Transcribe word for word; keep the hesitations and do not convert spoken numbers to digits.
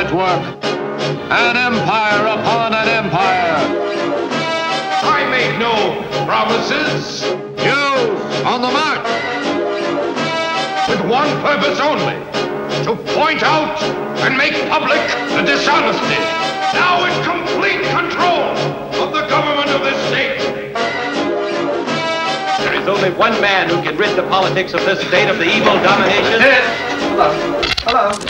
at work. An empire upon an empire. I made no promises. News on the march. With one purpose only, to point out and make public the dishonesty. Now in complete control of the government of this state. There is only one man who can rid the politics of this state of the evil domination. Hello. Hello.